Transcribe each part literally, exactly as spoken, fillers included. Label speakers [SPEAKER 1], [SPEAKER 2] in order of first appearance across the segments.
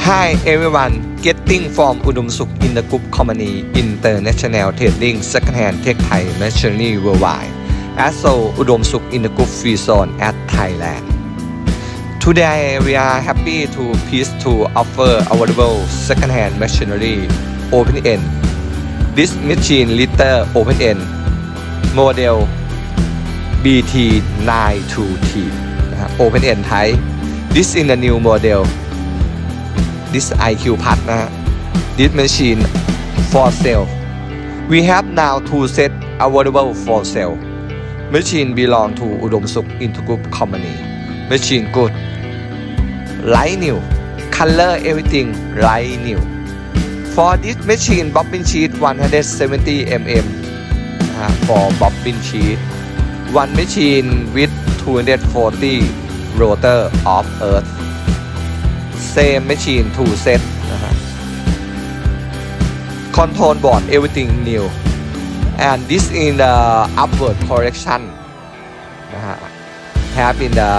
[SPEAKER 1] Hi everyone, getting from Udom Suk in the group company International Trading Secondhand Tech Thai Machinery Worldwide. Also Udom Suk in the group free zone at Thailand. Today we are happy to pleased to offer available secondhand machinery open end. This machine litter open end model บี ที nine two T open end type. This is the new model. This ไอ คิว พัดนะฮะ This machine for sale. We have now two set available for sale. Machine belong to Udom Suk Intergroup Company. Machine good. Light new. Color everything light new. For this machine bobbin sheet one hundred seventy millimeters uh, for bobbin sheet. One machine with two hundred forty rotor of earth. Same machine two set นะฮะ Control board everything new and this in the upward correction นะฮะ have in the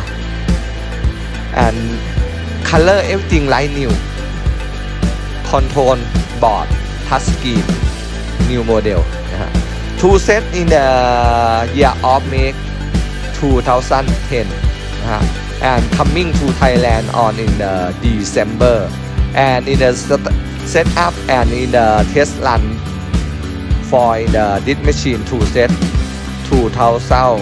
[SPEAKER 1] and color everything light new control board touch screen new model นะฮะ two set in the year of make twenty ten นะฮะand coming to Thailand on in the December and in the set up and in the test run for in the this machine to set two thousand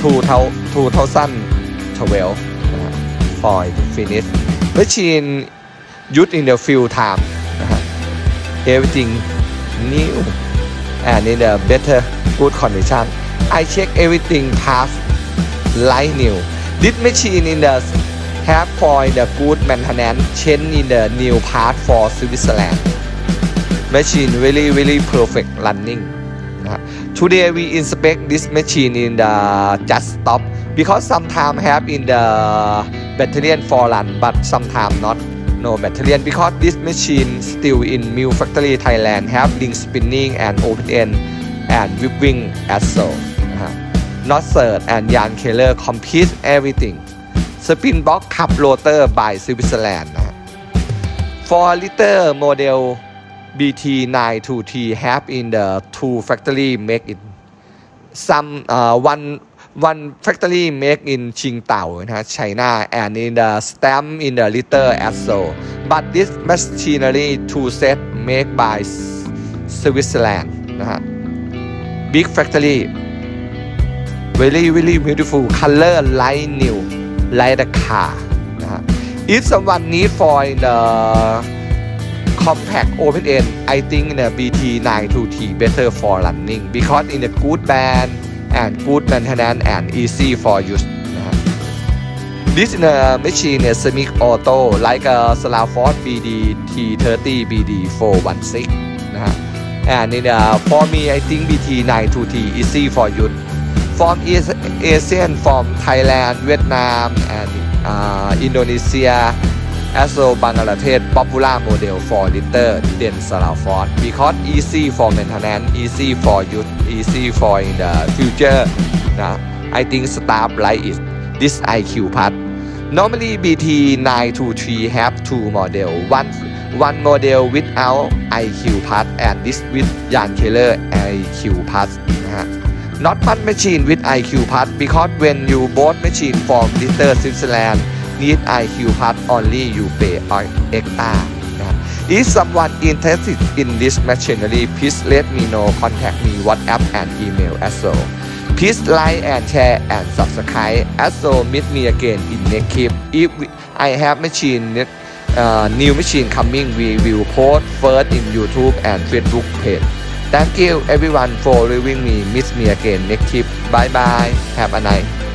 [SPEAKER 1] twelve for finish machine used in the field time everything new and in the better good condition. I check everything pass like new. This machine in the have for the good maintenance change in the new part for Switzerland. Machine really really perfect running. Today we inspect this machine in the just stop because sometimes have in the battalion for run but sometimes not no battalion because this machine still in mill factory Thailand have ring spinning and open end and whipping as so. Not cert and yarn killer complete everything. Spin box cup rotor by Switzerland. four liter model บี ที nine two T have in the two factory make it. Some uh, one one factory make in Qingdao, China and in the stamp in the liter as so. But this machinery two set made by Switzerland. Big factory. Very very beautiful color light new like the car นะฮะ If someone need for in the compact open end I think the บี ที nine two T better for running because in the good band and good maintenance and easy for use นะฮะ This is a machine is semi auto like a Slawford บี ดี ที thirty บี ดี four sixteen นะฮะ and in the for me I think บี ที nine two T easy for use from Asian from Thailand, Vietnam and uh, Indonesia also Bangladesh popular model for liter then Slawford because easy for maintenance easy for use easy for in the future nah, I think staff like it this ไอ คิว pad normally บี ที nine two three have two model one one model without ไอ คิว pad and this with yarn killer ไอ คิว pad นะฮะNot one machine with ไอ คิว pad because when you bought machine from liter Switzerland need ไอ คิว pad only you pay extra. If someone interested in this machinery please let me know contact me WhatsApp and email also. Please like and share and subscribe also meet me again in next clip. If I have machine uh, new machine coming we will post first in YouTube and Facebook page. Thank you everyone for leaving me. Meet me again next clip. Bye bye. Have a nice